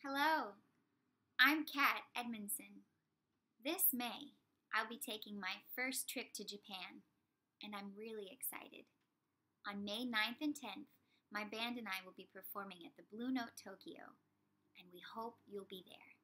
Hello, I'm KAT Edmonson. This May, I'll be taking my first trip to Japan, and I'm really excited. On May 9th and 10th, my band and I will be performing at the Blue Note Tokyo, and we hope you'll be there.